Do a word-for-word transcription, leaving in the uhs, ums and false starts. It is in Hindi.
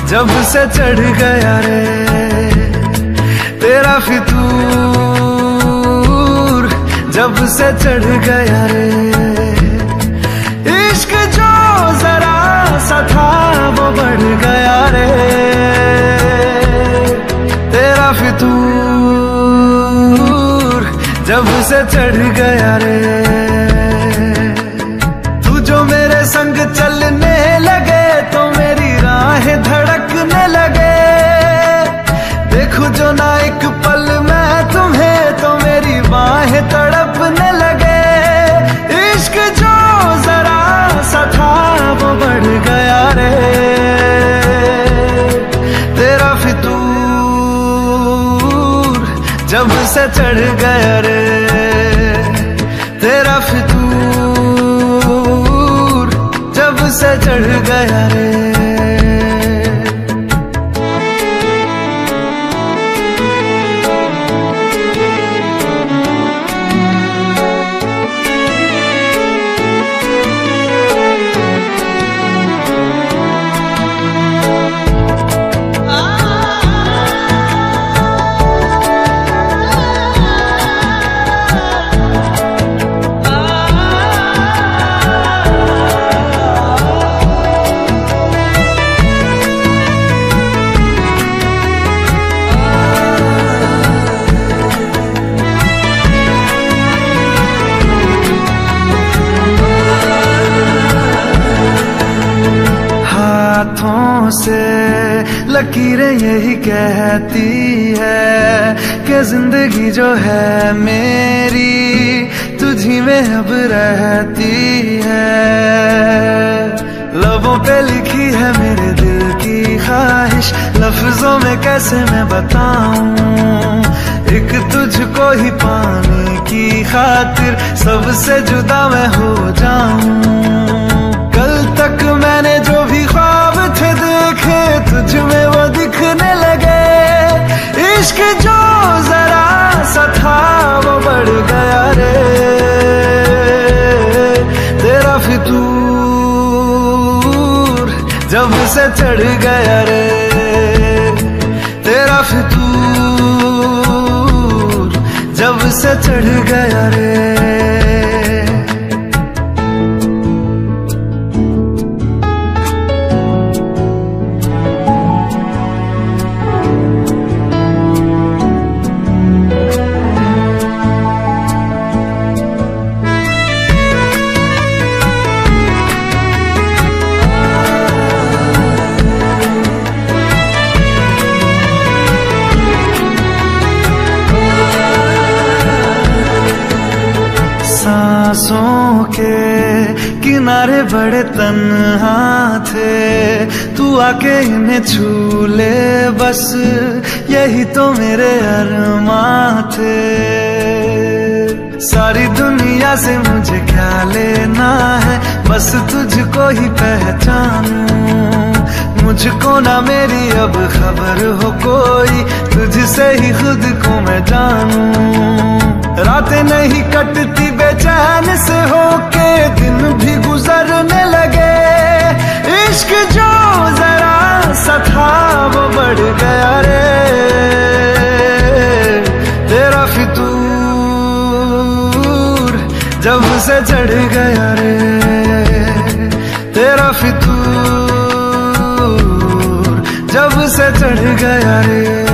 जब से चढ़ गया रे तेरा फितूर, जब से चढ़ गया रे इश्क जो जरा सा था वो बढ़ गया रे तेरा फितूर, जब से चढ़ गया रे। तू जो मेरे संग चलने लगे तो मेरी राहें धड़कने लगे, देखूं जो ना एक पल मैं तुम्हें तो मेरी बाहें तड़पने लगे। इश्क जो जरा सा था वो बढ़ गया रे तेरा फितूर, जब से चढ़ गया रे तेरा फितूर, जब से चढ़ गया रे। हाथों से लकीरें यही कहती है कि जिंदगी जो है मेरी तुझी में अब रहती है। लबों पे लिखी है मेरे दिल की ख्वाहिश, लफ्जों में कैसे मैं बताऊं, एक तुझको ही पाने की खातिर सबसे जुदा मैं हो जाऊं। कल तक मैंने जो भी ख्वाब थे देखे तुझ में वो दिखने लगे। इश्क जो जरा सा था वो बढ़ गया रे तेरा फितूर, जब से चढ़ गया रे तेरा फितूर, जब से चढ़ गया रे। सांसों के किनारे बड़े तन्हा थे, तू आके इन्हें छू ले बस यही तो मेरे अरमां थे। सारी दुनिया से मुझे क्या लेना है, बस तुझको ही पहचानूं। मुझको ना मेरी अब खबर हो कोई, तुझसे ही खुद को मैं जानूं। रातें नहीं कटती बेचैन से होके, दिन भी गुजरने लगे। इश्क जो जरा सा था वो बढ़ गया रे तेरा फितूर, जब से चढ़ गया रे तेरा फितूर, जब से चढ़ गया रे।